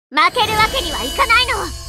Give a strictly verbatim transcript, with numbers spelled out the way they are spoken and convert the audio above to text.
負けるわけにはいかないの。